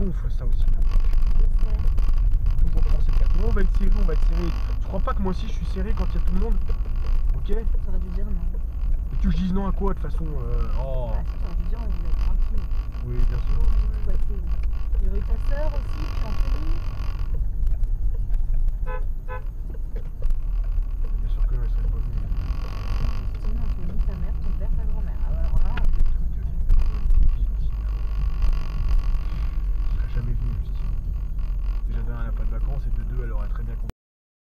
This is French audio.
gonfle ça aussi. Toujours penser qu'à tout le monde va être serré, on va être serré. Tu crois pas que moi aussi je suis serré quand il y a tout le monde? Ok? T'aurais dû dire non. Et tu dises non à quoi de toute façon oh. Ah, si, t'aurais dû dire on va être tranquille. Oui, bien sûr. Ouais, il y aurait ta soeur aussi, puis Anthony.